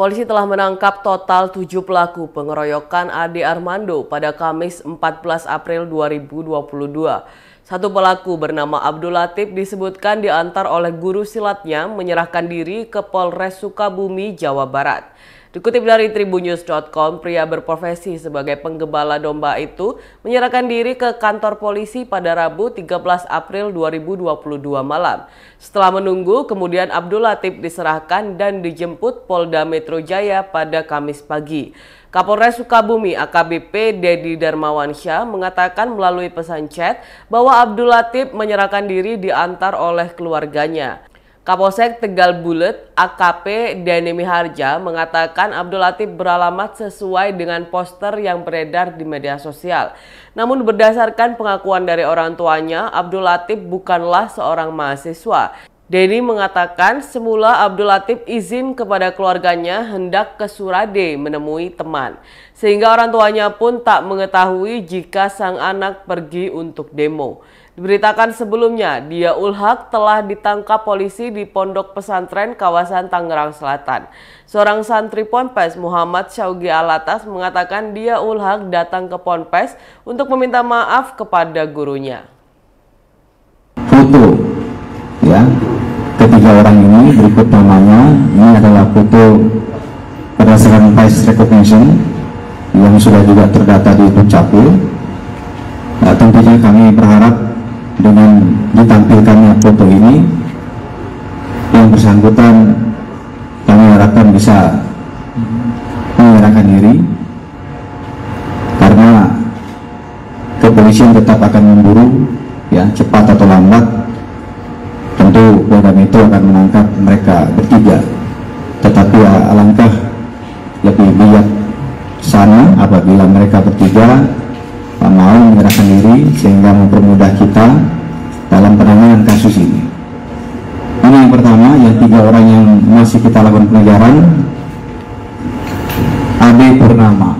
Polisi telah menangkap total 7 pelaku pengeroyokan Ade Armando pada Kamis 14 April 2022. Satu pelaku bernama Abdul Latif disebutkan diantar oleh guru silatnya menyerahkan diri ke Polres Sukabumi, Jawa Barat. Dikutip dari tribunnews.com, pria berprofesi sebagai penggembala domba itu menyerahkan diri ke kantor polisi pada Rabu 13 April 2022 malam. Setelah menunggu, kemudian Abdul Latif diserahkan dan dijemput Polda Metro Jaya pada Kamis pagi. Kapolres Sukabumi AKBP Dedi Darmawansyah mengatakan melalui pesan chat bahwa Abdul Latif menyerahkan diri diantar oleh keluarganya. Kapolsek Tegal Bulet AKP Deni Miharja mengatakan Abdul Latif beralamat sesuai dengan poster yang beredar di media sosial. Namun berdasarkan pengakuan dari orang tuanya, Abdul Latif bukanlah seorang mahasiswa. Deni mengatakan semula Abdul Latif izin kepada keluarganya hendak ke Surade menemui teman. Sehingga orang tuanya pun tak mengetahui jika sang anak pergi untuk demo. Diberitakan sebelumnya, Dia Ul-Haq telah ditangkap polisi di Pondok Pesantren kawasan Tangerang Selatan. Seorang santri Ponpes Muhammad Syaugi Alatas mengatakan Dia Ul-Haq datang ke Ponpes untuk meminta maaf kepada gurunya. Foto, ya, ketiga orang ini berikut namanya. Ini adalah foto berdasarkan face recognition yang sudah juga terdata di Dukcapil. Nah, tentunya kami berharap dengan ditampilkannya foto ini, yang bersangkutan kami harapkan bisa menyerahkan diri, karena kepolisian tetap akan memburu, ya, cepat atau lambat. Tentu Polda Metro akan menangkap mereka bertiga, tetapi alangkah lebih bijaksana apabila mereka bertiga mau menyerahkan diri sehingga mempermudah kita dalam penanganan kasus ini. Ini yang pertama. Yang tiga orang yang masih kita lakukan pengejaran, Ade Purnama,